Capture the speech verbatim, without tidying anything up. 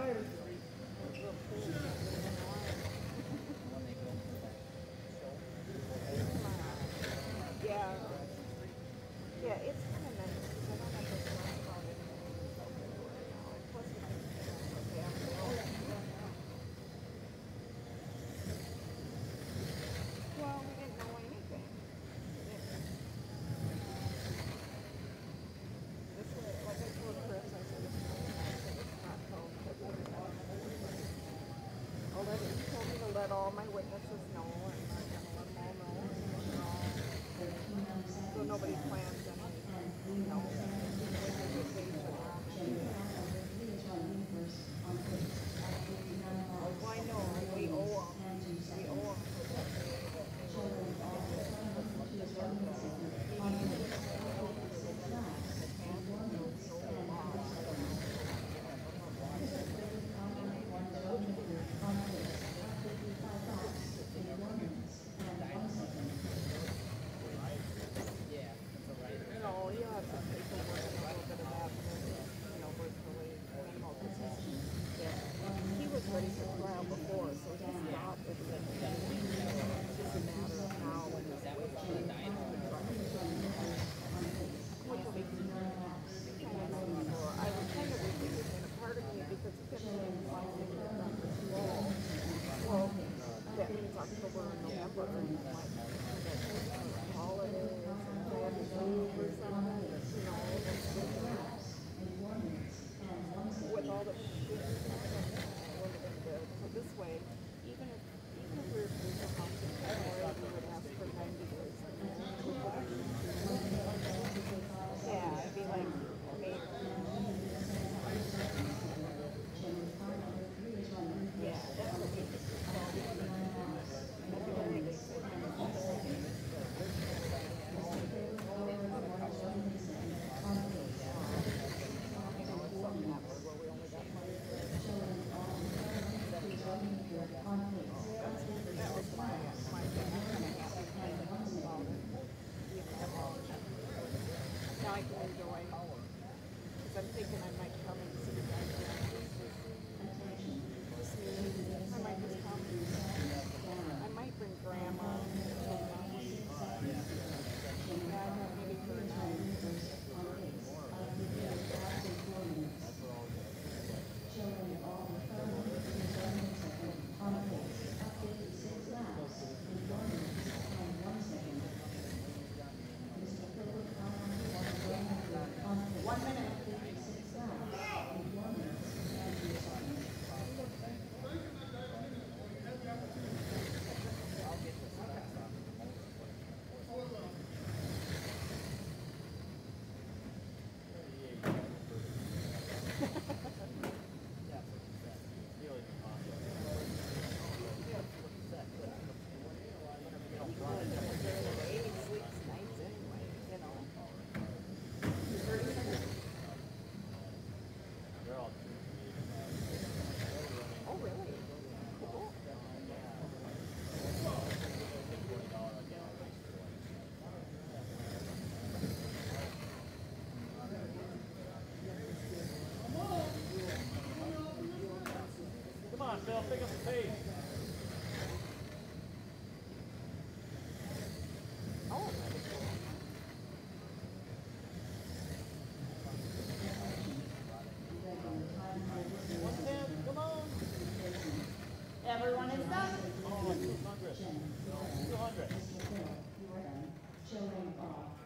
Yeah. Yeah, it's kind of nice because I don't have to worry about it right now. Plus, it's okay. I'm well, we didn't know anything. This way, like I told Chris, I said it's really nice that it's not till February. I'll let it, he told me to let all my witnesses know, and I'm going to let them all know. So nobody plans any, you know, winter vacation or anything. Oh, I know, we owe them, we owe them for that day that they were Yeah, it's alright. you know, you have some paperwork and a little bit of that, and then, you know, work the way, you know, because he's, yeah, he was ready for trial before, so he thought it was just a matter of now when this That was wage on the dime. which will be kind of nice for, I was kind of wishing it in a part of me because he kept saying something about the fall. Well, that means October and November, and like, holidays, and they have to move or something, you know, with all the shit, it would have been good. So this way, even if, even if we were to do the house in February, we would ask for ninety days. Yeah, it'd be like, maybe. Yeah, that's what we did. February, they said, something happened where we only got money. That was my, my thing. I'm kind of happy about it. Now I can enjoy, because I'm thinking I might come and see you guys. I might just come. I might bring Grandma. Yeah, maybe for a night. Showing all the on face, updated six laps, employments, and one second. Mister Phillip Jones on face, one minute, updated six laps, employments, and two seconds. I'll get this stuff. eighty sleeps nights anyway, you know. They're all Oh, really? Cool. Come on, Phil, pick up the pace. Oh, that'd be cool. One ten, come on. Everyone is done. Oh, two hundred. two hundred. Showing off.